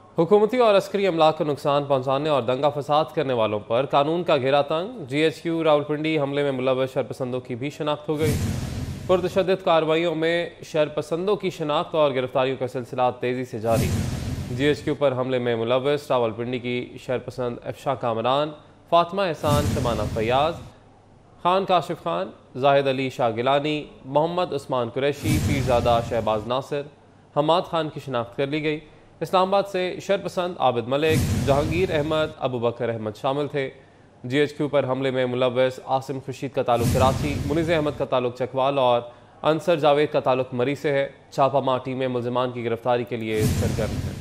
हुकूमती और अस्करी अमला को नुकसान पहुँचाने और दंगा फसाद करने वालों पर कानून का घेरा तंग। GHQ रावलपिंडी हमले में मुलव्वस शरपसंदों की भी शनाख्त हो गई। पुरतशद्दुद कार्रवाइयों में शरपसंदों की शनाख्त और गिरफ्तारियों का सिलसिला तेज़ी से जारी। GHQ पर हमले में मुलव्वस रावलपिंडी की शरपसंद अफशा कामरान, फातिमा एहसान, शबाना फैयाज, खान काशिफ खान, जाहिद अली शाह गिलानी, मोहम्मद उस्मान कुरैशी, पीरजादा शहबाज नासिर, हमाद खान की शनाख्त कर ली गई। इस्लामाबाद से शरपसंद आबिद मलिक, जहांगीर अहमद, अबू बकर अहमद शामिल थे। GHQ पर हमले में मुलव्वस आसिम खुर्शीद का ताल्लुक कराची, मुनीज़ अहमद का ताल्लुक चकवाल और अंसर जावेद का ताल्लुक मरी से है। छापामार टीमें मुलजमान की गिरफ्तारी के लिए सरगर्म हैं।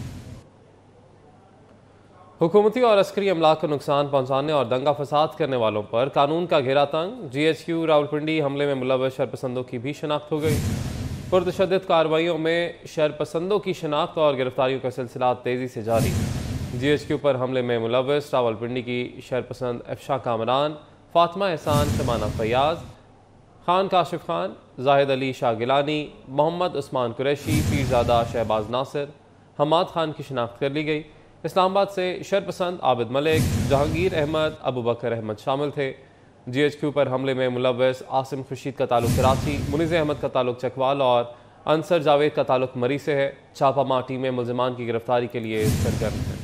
हुकूमती और अस्करी अमला को नुकसान पहुँचाने और दंगा फसाद करने वालों पर कानून का घेरा तंग। GHQ रावलपिंडी हमले में मुलव्वस शरपसंदों की भी शनाख्त हो गई। पुरतशद्दुद कार्रवाइयों में शरपसंदों की शनाख्त और गिरफ्तारियों का सिलसिला तेज़ी से जारी। GHQ पर हमले में मुलव्वस रावलपिंडी की शरपसंद अफशा कामरान, फातिमा एहसान, शबाना फैयाज, खान काशिफ खान, जाहिद अली शाह गिलानी, मोहम्मद उस्मान कुरैशी, पीरजादा शहबाज नासिर, हमाद खान की शनाख्त कर ली गई। इस्लामाबाद से शरपसंद आबिद मलिक, जहांगीर अहमद, अबू बकर अहमद शामिल थे। GHQ पर हमले में मुलव्वस आसिम खुर्शीद का ताल्लुक कराची, मुनीज़ अहमद का ताल्लुक चकवाल और अंसर जावेद का ताल्लुक मरी से है। छापामार टीमें मुलजमान की गिरफ्तारी के लिए सरगर्म हैं।